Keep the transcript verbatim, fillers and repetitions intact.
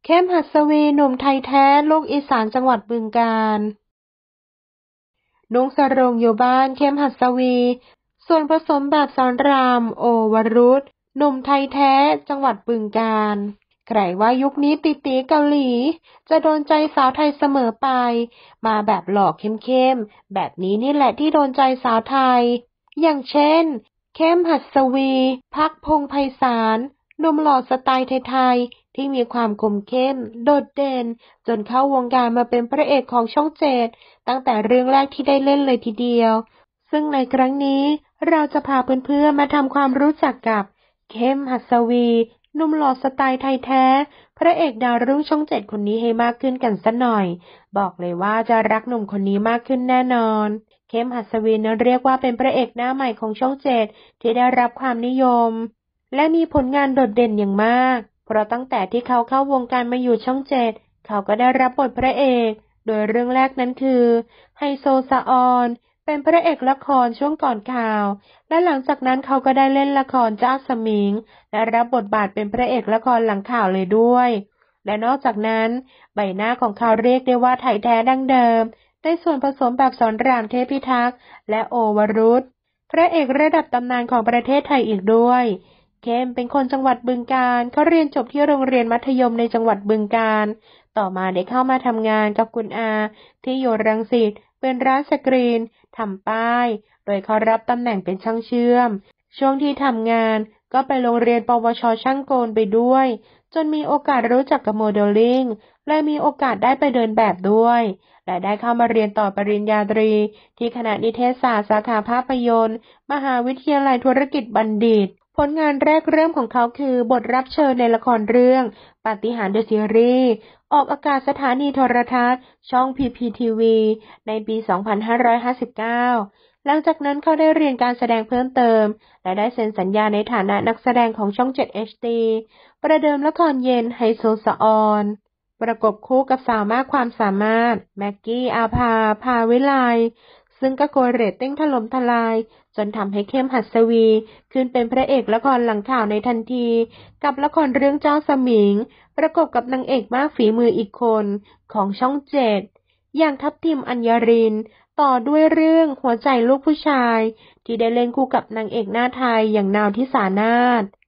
เข้มหัสวีหนุ่มไทยแท้ลูกอีสานจังหวัดบึงกาฬนุงสรงอยู่บ้านเข้มหัสวีส่วนผสมแบบสอนรามโอวรุธหนุ่มไทยแท้จังหวัดบึงกาฬใครว่ายุคนี้ติตีเกาหลีจะโดนใจสาวไทยเสมอไปมาแบบหล่อเข้มๆแบบนี้นี่แหละที่โดนใจสาวไทยอย่างเช่นเข้มหัสวีภักพงษ์ไพศาลหนุ่มหล่อสไตล์ไทยๆที่มีความคมเข้มโดดเด่นจนเข้าวงการมาเป็นพระเอกของช่องเจ็ดตั้งแต่เรื่องแรกที่ได้เล่นเลยทีเดียวซึ่งในครั้งนี้เราจะพาเพื่อนๆมาทำความรู้จักกับเข้มหัสวีหนุ่มหล่อสไตล์ไทยแท้พระเอกดาวรุ่งช่องเจ็ดคนนี้ให้มากขึ้นกันสักหน่อยบอกเลยว่าจะรักหนุ่มคนนี้มากขึ้นแน่นอนเข้มหัสวีนั้นเรียกว่าเป็นพระเอกหน้าใหม่ของช่องเจ็ดที่ได้รับความนิยมและมีผลงานโดดเด่นอย่างมากเพราะตั้งแต่ที่เขาเข้าวงการมาอยู่ช่องเจ็ดเขาก็ได้รับบทพระเอกโดยเรื่องแรกนั้นคือไฮโซสะออนเป็นพระเอกละครช่วงก่อนข่าวและหลังจากนั้นเขาก็ได้เล่นละครเจ้าสมิงและรับบทบาทเป็นพระเอกละครหลังข่าวเลยด้วยและนอกจากนั้นใบหน้าของเขาเรียกได้ว่าไทยแท้ดั้งเดิมได้ส่วนผสมแบบสอนรามเทพิทักษ์และโอวรุธพระเอกระดับตำนานของประเทศไทยอีกด้วยเข้มเป็นคนจังหวัดบึงกาฬเขาเรียนจบที่โรงเรียนมัธยมในจังหวัดบึงกาฬต่อมาได้เข้ามาทำงานกับคุณอาที่อยู่รังสิตเป็นร้านสกรีนทำป้ายโดยเขารับตำแหน่งเป็นช่างเชื่อมช่วงที่ทำงานก็ไปโรงเรียนปวชช่างกลไปด้วยจนมีโอกาสรู้จักกับโมเดลลิ่งและมีโอกาสได้ไปเดินแบบด้วยและได้เข้ามาเรียนต่อปริญญาตรีที่คณะนิเทศศาสตร์สาขาภาพยนตร์มหาวิทยาลัยธุรกิจบัณฑิตผลงานแรกเริ่มของเขาคือบทรับเชิญในละครเรื่องปาฏิหาริย์เดอะซีรีส์ออกอากาศสถานีโทรทัศน์ช่อง พี พี ที วี ในปี สองพันห้าร้อยห้าสิบเก้า หลังจากนั้นเขาได้เรียนการแสดงเพิ่มเติมและได้เซ็นสัญญาในฐานะนักแสดงของช่อง เจ็ด เอช ดี ประเดิมละครเย็นไฮโซสะออนประกบคู่กับสาวมากความสามารถแม็กกี้อาภาภาวิไลซึ่งก็โกยเรตติ้งถล่มทลายจนทำให้เข้มหัสวีขึ้นเป็นพระเอกละครหลังข่าวในทันทีกับละครเรื่องเจ้าสมิงประกบกับนางเอกมากฝีมืออีกคนของช่องเจ็ดอย่างทัพทิมอัญญารินต่อด้วยเรื่องหัวใจลูกผู้ชายที่ได้เล่นคู่กับนางเอกหน้าไทยอย่างนาวทิสานาถ